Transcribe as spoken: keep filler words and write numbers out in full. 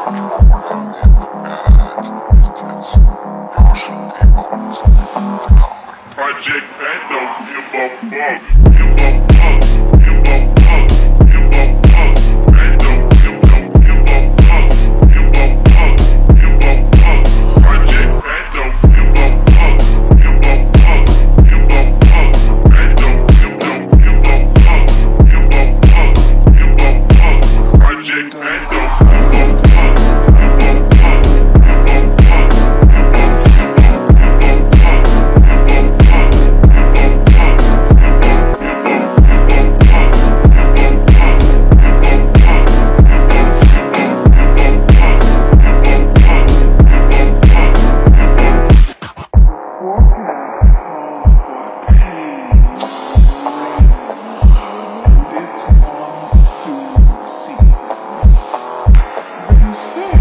Project Bando, give a fuck, give a fuck, give a fuck, give a fuck. Bando, give a, give a fuck, give a fuck, give a fuck. Project Bando, give a fuck, give a fuck, give a fuck. Bando, give a, give a fuck, give a fuck, give a fuck. Project Bando, give a fuck, give a fuck, give a fuck. You say